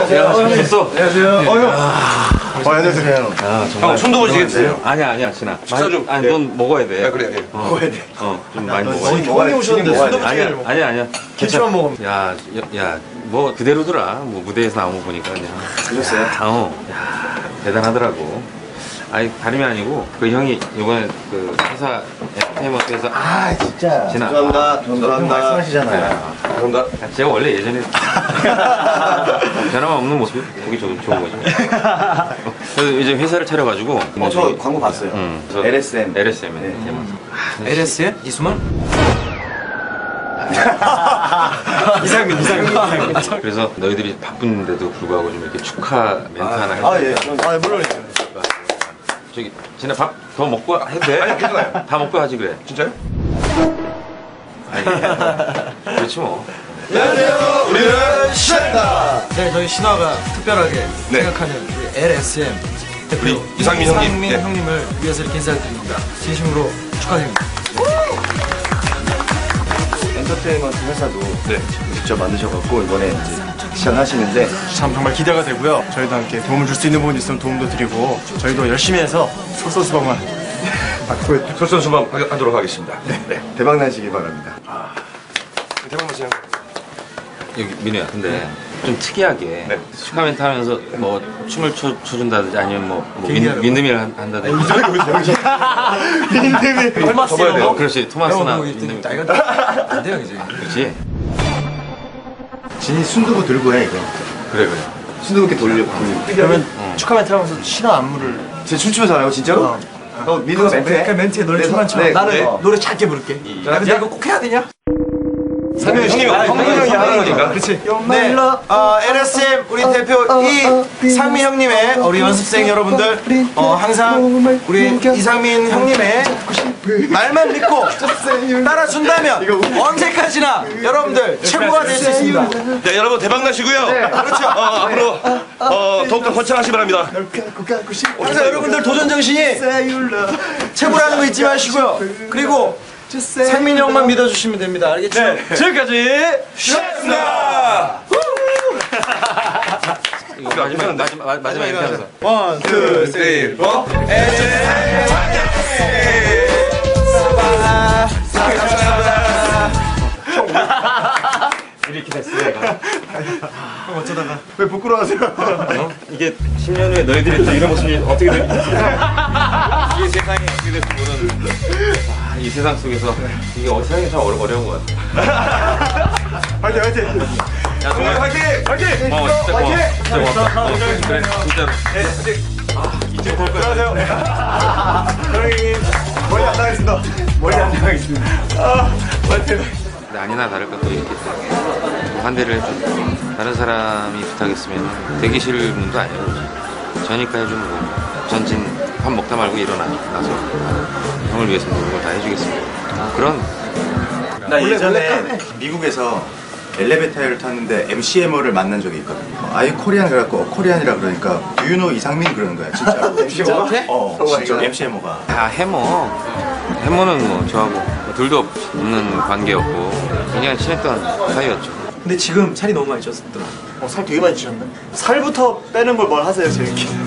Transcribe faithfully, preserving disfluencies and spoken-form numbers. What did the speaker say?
안녕하세요. 안녕하세요. 안녕하세요. 어휴. 어, 안녕하세요. 아, 정말. 형, 손도 보시겠어요? 아니야, 아니야, 진아. 식사 좀. 아니, 네. 넌 먹어야 돼. 아, 그래, 그래. 어. 먹어야 돼. 어, 좀 많이 먹어야 거의 돼. 형이 오셨는데 먹어야 돼. 순두부찌개를 아니야, 먹어. 아니야, 아니야. 김치만 먹으면. 야, 야, 야, 뭐 그대로더라. 뭐 무대에서 나온 거 보니까 그냥. 그랬어요? 야, 어, 야, 대단하더라고. 아니 다름이 아니고 그 형이 이번에 그 회사 엔터테인먼트에서 아, 진짜. 진아. 감사합니다. 감사합니다. 말씀하시잖아요. 감사합니다. 제가 원래 예전에 변함 없는 모습이 보기 좋은, 좋은 거죠. 그래서 이제 회사를 차려가지고 어, 저 광고 봤어요. 응, 엘에스엠. 엘에스엠. 네. 엘에스엠? 이수만? 이상민, 이상민. 그래서 너희들이 바쁜데도 불구하고 좀 이렇게 축하 멘트 하나 해줘. 아, 예. 아, 물론이죠. 저기 진아 밥 더 먹고 해도 돼? 아니, 괜찮아요. 다 먹고 하지 그래. 진짜요? 아니, 그렇지 뭐. 안녕하세요. 우리는 샤다. 네, 저희 신화가 특별하게 네. 생각하는 우리 엘에스엠 대표 우리 이상민 형님. 이상민 네. 형님을 위해서 이렇게 인사를 드립니다. 진심으로 축하드립니다. 엔터테인먼트 회사도 네. 직접 만드셔갖고 이번에 이제 시작하시는데 참 정말 기대가 되고요. 저희도 함께 도움을 줄 수 있는 부분이 있으면 도움도 드리고 저희도 열심히 해서 솔선수범을 받고 솔선수범 하도록 하겠습니다. 네, 대박 나시기 바랍니다. 대박 나시는 여기 민우야 근데 좀 특이하게 네. 축하 멘트 하면서 뭐 춤을 춰, 춰준다든지 아니면 뭐, 뭐 민, 개인기하라고. 민드밀 한- 한다든지 얼마 접어야 돼요. 어, 그렇지 토마스나 배워보고 민드밀 있더니 이건 안 돼요 이제. 그렇지 진이 순두부 들고 해, 이거. 그래 그래 순두부 이렇게 돌려. 그러면 축하 멘트 하면서 신화 안무를 제 춤추면 잘해요, 진짜로? 어. 어, 민우가 멘트 해? 그 멘트에 너를 네, 춤만 춰. 네, 나는 네. 노래 짧게 부를게. 야, 근데 이거 꼭 해야 되냐? 형님, 형님, 형님이 하는 거니까. 그렇지. 네. 어, 엘에스엠 우리 대표 이상민 형님의 우리 연습생 여러분들 어, 항상 우리 이상민 형님의 말만 믿고 따라준다면 언제까지나 여러분들 최고가 될 수 있습니다. 네, 여러분 대박 나시고요. 그렇죠. 어, 앞으로 어, 더욱더 번창하시기 바랍니다. 항상 여러분들 도전 정신이 최고라는 거 잊지 마시고요. 그리고 상민이 형만 믿어주시면 됩니다. 알겠죠? 지금까지 샤다. 이거 마지막 마지막 마- 마지막 이렇게 하면서 원, 투, 쓰리, 포. 이렇게 됐어 내가 어쩌다가 왜 부끄러워하세요? 어? 이게 십 년 후에 너희들이 또 이런 모습이 어떻게 될지 이게 세상이 어떻게 될지 모르는 아, 이 세상 속에서 이게 어, 세상이 참 어려, 어려운 것 같아 화이팅, 화이팅! 야 정말 화이팅! 화이팅! 어 진짜 고마워 진짜 고맙다 어, 그래 진짜로 아 이제 볼 거야 사랑님, 머리 안 나가겠습니다. 머리 안 나가겠습니다. 아, 화이팅! 근데 아니나 다를까 또 이렇게 반대를 해줘 다른 사람이 부탁했으면 되기 싫은 분도 아니야 그렇지 저니까 해주는 거 전진 밥 먹다 말고 일어나 나서 형을 위해서 모든 걸 다 해주겠습니다 그런 나 예전에 미국에서 엘리베이터를 탔는데 엠씨엠오를 만난 적이 있거든요. 아예 코리안 그래갖고 어, 코리안이라 그러니까 Do you know 이상민 그러는 거야 진짜. 엠씨엠오가? 어, 진짜 엠씨엠오가. 아 해머 해머는 뭐 저하고 뭐 둘도 없는 관계였고 그냥 친했던 사이였죠 근데 지금 살이 너무 많이 쪘더라. 어, 살 되게 많이 찌셨네. 살부터 빼는 걸 뭘 하세요, 제일 기